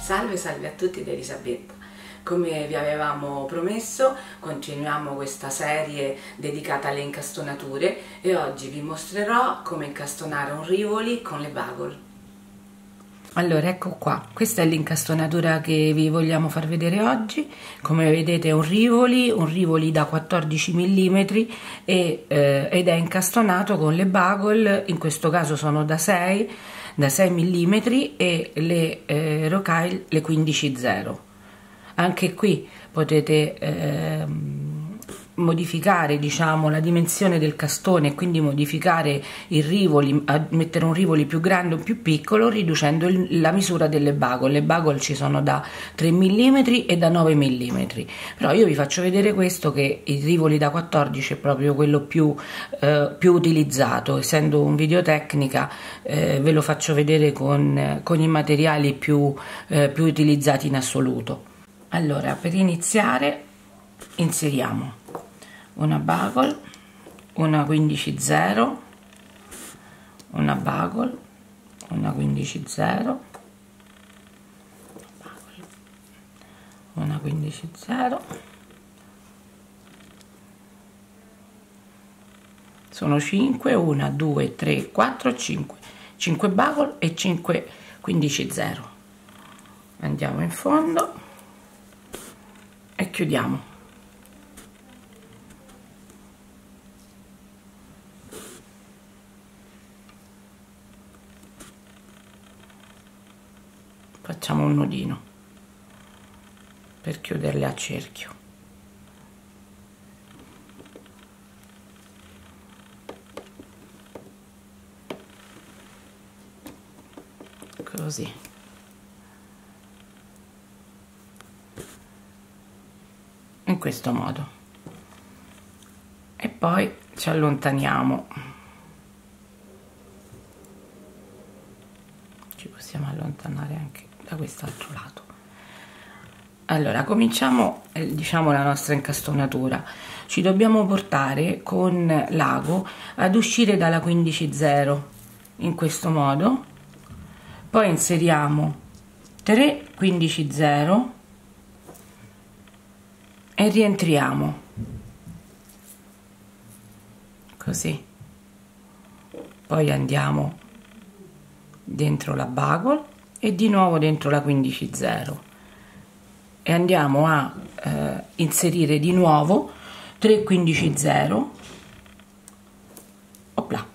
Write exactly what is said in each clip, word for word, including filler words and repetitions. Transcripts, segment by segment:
Salve, salve a tutti da Elisabetta. Come vi avevamo promesso, continuiamo questa serie dedicata alle incastonature e oggi vi mostrerò come incastonare un Rivoli con le bagole. Allora, ecco qua, questa è l'incastonatura che vi vogliamo far vedere oggi. Come vedete è un Rivoli, un Rivoli da quattordici millimetri e, eh, ed è incastonato con le bagole, in questo caso sono da sei millimetri e le eh, Rocale le quindici zero. Anche qui potete eh, modificare, diciamo, la dimensione del castone e quindi modificare il Rivoli, mettere un Rivoli più grande o più piccolo riducendo il, la misura delle bagole. Le bagole ci sono da tre millimetri e da nove millimetri, però io vi faccio vedere questo, che il Rivoli da quattordici è proprio quello più, eh, più utilizzato. Essendo un videotecnica eh, ve lo faccio vedere con, con i materiali più, eh, più utilizzati in assoluto. Allora, per iniziare inseriamo una bagole, una quindici zero, una bagole, una quindici zero, una quindici zero, sono cinque, uno, due, tre, quattro, cinque, cinque bagole e cinque quindici zero. Andiamo in fondo e chiudiamo. Facciamo un nodino per chiuderle a cerchio. Così. In questo modo. E poi ci allontaniamo. Ci possiamo allontanare anche da quest'altro lato. Allora, cominciamo eh, diciamo la nostra incastonatura. Ci dobbiamo portare con l'ago ad uscire dalla quindici zero in questo modo, poi inseriamo tre quindici zero e rientriamo così, poi andiamo dentro la bagole e di nuovo dentro la quindici zero e andiamo a eh, inserire di nuovo tre quindici zero, opla,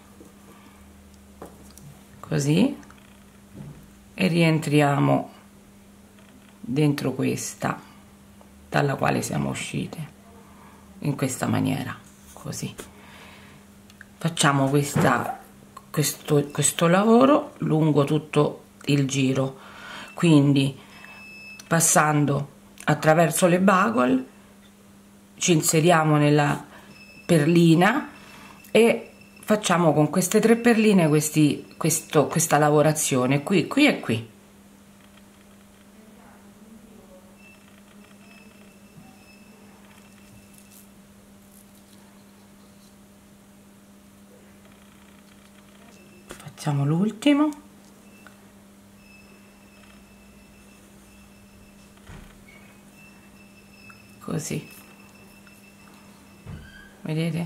così, e rientriamo dentro questa dalla quale siamo uscite in questa maniera, così. Facciamo questa, questo, questo lavoro lungo tutto il giro, quindi passando attraverso le bagole ci inseriamo nella perlina e facciamo con queste tre perline questi, questo, questa lavorazione qui, qui e qui. Facciamo l'ultimo, così, vedete?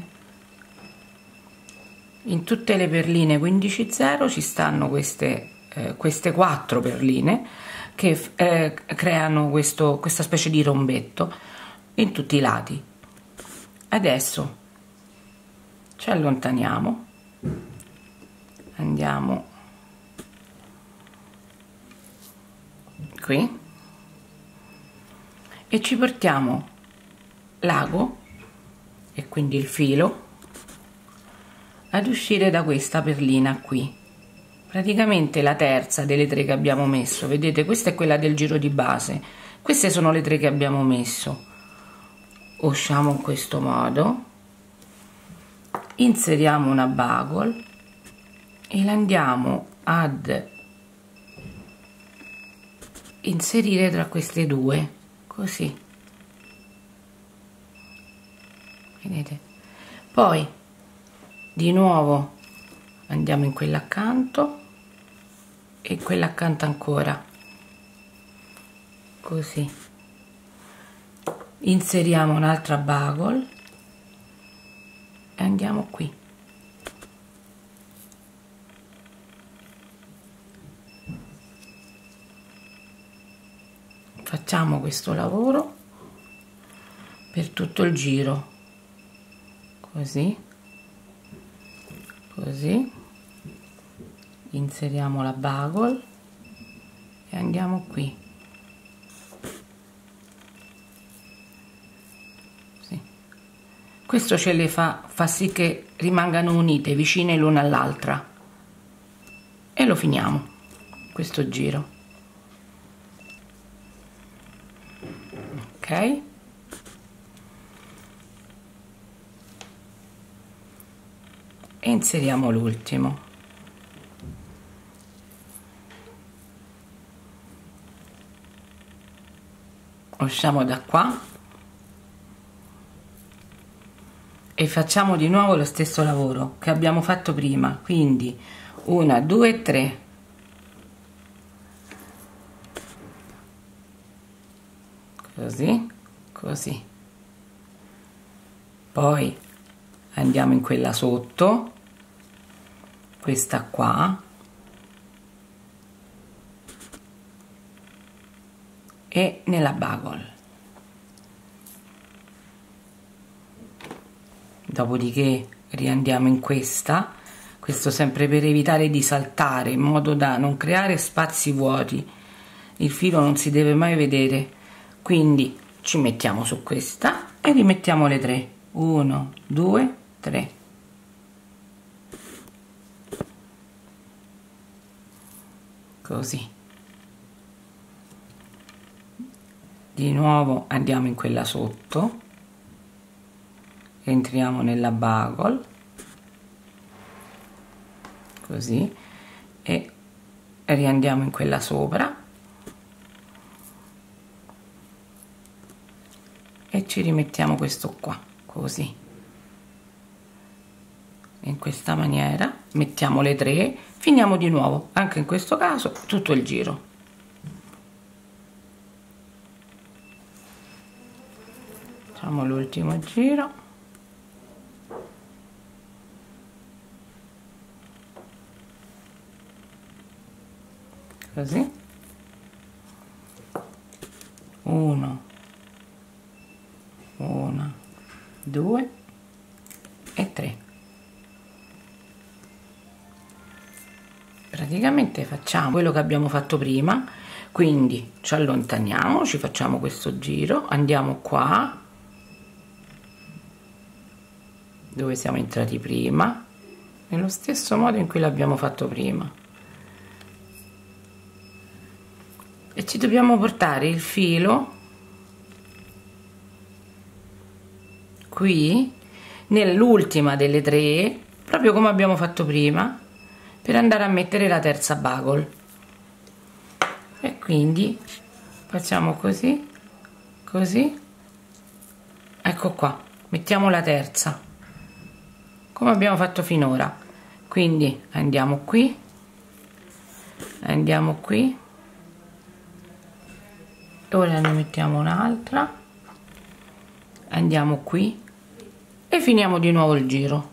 In tutte le perline quindici zero ci stanno queste, eh, queste quattro perline che eh, creano questo, questa specie di rombetto in tutti i lati. Adesso ci allontaniamo. Andiamo qui e ci portiamo l'ago e quindi il filo ad uscire da questa perlina qui, praticamente la terza delle tre che abbiamo messo. Vedete, questa è quella del giro di base, queste sono le tre che abbiamo messo. Usciamo in questo modo, inseriamo una bagole e la andiamo ad inserire tra queste due, così, vedete? Poi di nuovo andiamo in quella accanto e quella accanto ancora, così, inseriamo un'altra buckle e andiamo qui, facciamo questo lavoro per tutto il giro, così, così, inseriamo la buckle e andiamo qui, sì. Questo ce le fa, fa sì che rimangano unite, vicine l'una all'altra, e lo finiamo questo giro, ok? E inseriamo l'ultimo, usciamo da qua e facciamo di nuovo lo stesso lavoro che abbiamo fatto prima, quindi una, due, tre, così, così, poi andiamo in quella sotto, questa qua, e nella buckle, dopodiché riandiamo in questa, questo sempre per evitare di saltare, in modo da non creare spazi vuoti, il filo non si deve mai vedere, quindi ci mettiamo su questa e rimettiamo le tre, uno, due, tre, così, di nuovo andiamo in quella sotto, entriamo nella buckle, così, e riandiamo in quella sopra e ci rimettiamo questo qua, così, in questa maniera, mettiamo le tre, finiamo di nuovo anche in questo caso tutto il giro, facciamo l'ultimo giro, così, uno, una, due e tre. Praticamente facciamo quello che abbiamo fatto prima, quindi ci allontaniamo, ci facciamo questo giro, andiamo qua dove siamo entrati prima, nello stesso modo in cui l'abbiamo fatto prima, e ci dobbiamo portare il filo qui nell'ultima delle tre, proprio come abbiamo fatto prima, per andare a mettere la terza buckle, e quindi facciamo così, così, ecco qua, mettiamo la terza come abbiamo fatto finora, quindi andiamo qui, andiamo qui, ora ne mettiamo un'altra, andiamo qui e finiamo di nuovo il giro.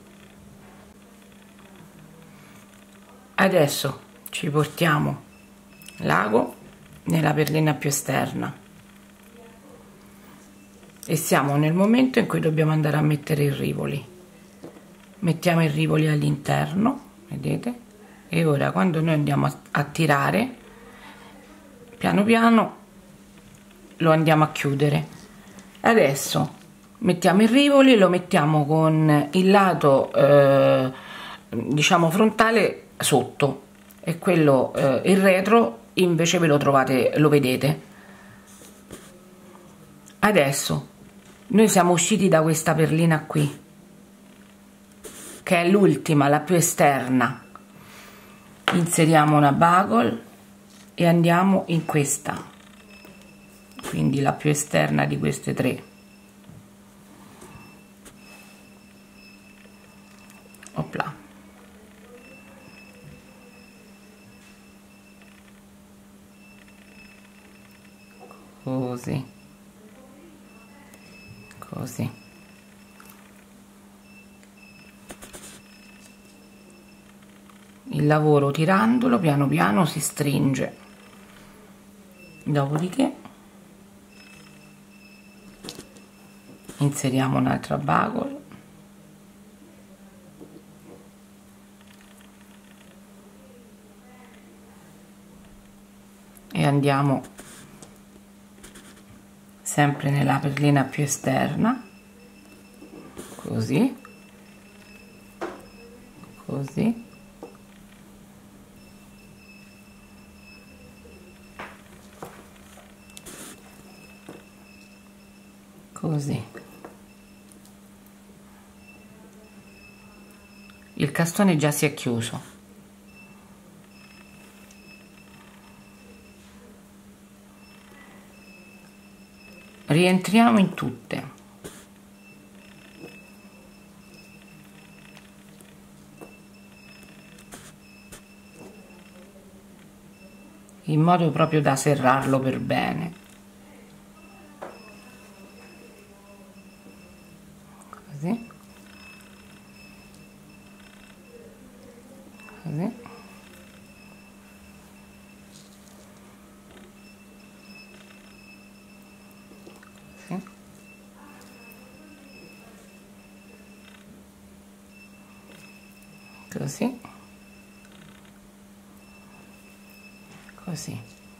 Adesso ci portiamo l'ago nella perlina più esterna e siamo nel momento in cui dobbiamo andare a mettere i rivoli, mettiamo i rivoli all'interno, vedete, e ora quando noi andiamo a, a tirare piano piano lo andiamo a chiudere. Adesso mettiamo i rivoli, lo mettiamo con il lato eh, diciamo frontale sotto e quello eh, il retro invece ve lo trovate, lo vedete. Adesso noi siamo usciti da questa perlina qui, che è l'ultima, la più esterna, inseriamo una buckle e andiamo in questa, quindi la più esterna di queste tre. Opla. così, così. Il lavoro tirandolo piano piano si stringe, dopodiché inseriamo un'altra buckle e andiamo sempre nella perlina più esterna, così, così, così. Il castone già si è chiuso. Rientriamo in tutte. In modo proprio da serrarlo per bene. Così. Così. Così, così.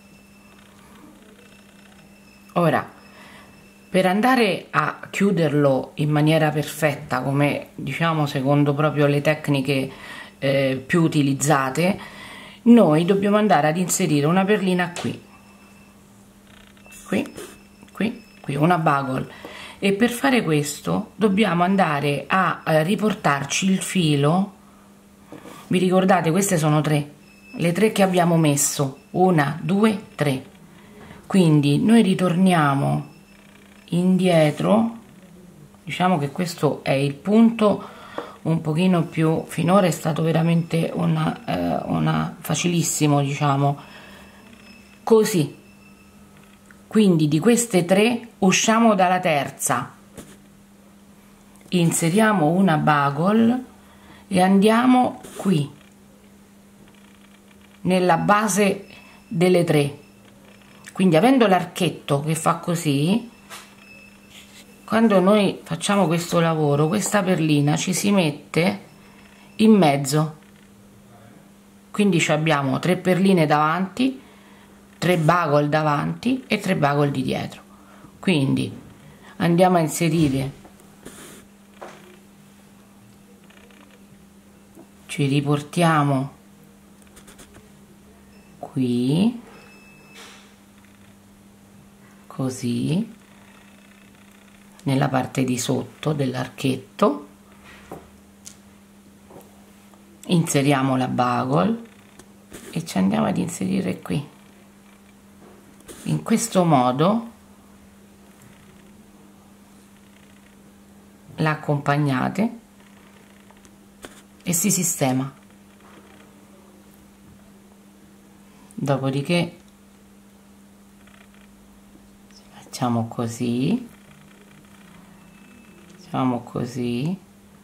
Ora, per andare a chiuderlo in maniera perfetta, come diciamo secondo proprio le tecniche eh, più utilizzate, noi dobbiamo andare ad inserire una perlina qui, qui, qui, qui, una buckle, e per fare questo dobbiamo andare a eh, riportarci il filo. Vi ricordate, queste sono tre, le tre che abbiamo messo, una, due, tre. Quindi noi ritorniamo indietro, diciamo che questo è il punto un pochino più, finora è stato veramente una, eh, una facilissimo, diciamo, così. Quindi di queste tre usciamo dalla terza, inseriamo una buckle e andiamo qui nella base delle tre. Quindi avendo l'archetto che fa così, quando noi facciamo questo lavoro, questa perlina ci si mette in mezzo, quindi abbiamo tre perline davanti, tre buckle davanti e tre buckle di dietro. Quindi andiamo a inserire, ci riportiamo qui, così, nella parte di sotto dell'archetto, inseriamo la buckle e ci andiamo ad inserire qui. In questo modo la accompagnate e si sistema. Dopodiché facciamo così, facciamo così,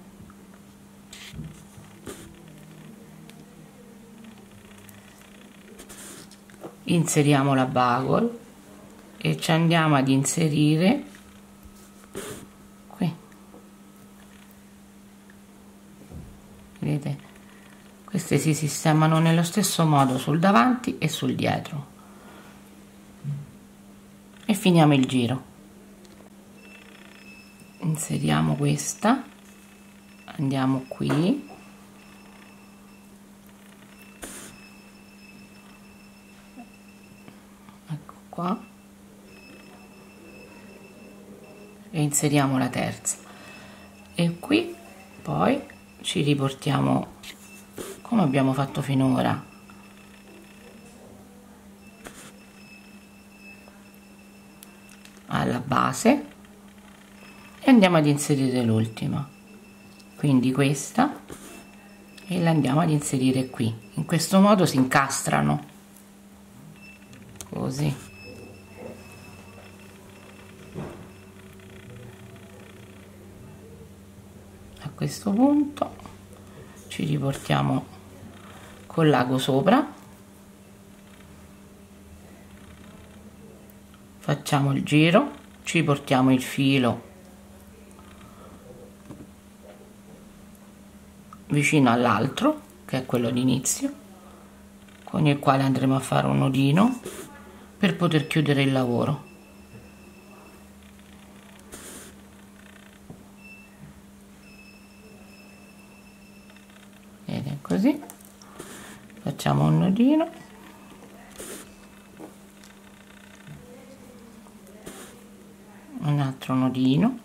inseriamo la buckle e ci andiamo ad inserire qui. Vedete? Queste si sistemano nello stesso modo sul davanti e sul dietro e finiamo il giro. Inseriamo questa, andiamo qui, ecco qua, e inseriamo la terza e qui poi ci riportiamo come abbiamo fatto finora, alla base, e andiamo ad inserire l'ultima, quindi questa, e la andiamo ad inserire qui. In questo modo si incastrano, così, questo punto ci riportiamo con l'ago sopra, facciamo il giro, ci portiamo il filo vicino all'altro, che è quello d'inizio, con il quale andremo a fare un nodino per poter chiudere il lavoro. Vedete, così facciamo un nodino, un altro nodino,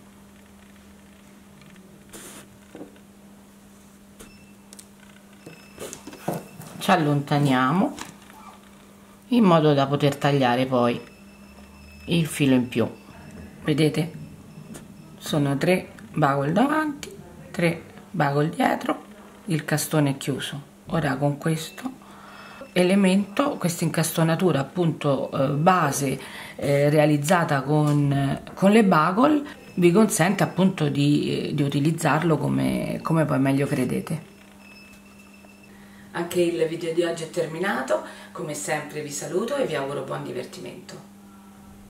ci allontaniamo in modo da poter tagliare poi il filo in più. Vedete, sono tre bagol davanti, tre bagol dietro, il castone è chiuso. Ora con questo elemento, questa incastonatura appunto eh, base eh, realizzata con, con le bagol, vi consente appunto di, di utilizzarlo come, come poi meglio credete. Anche il video di oggi è terminato, come sempre vi saluto e vi auguro buon divertimento.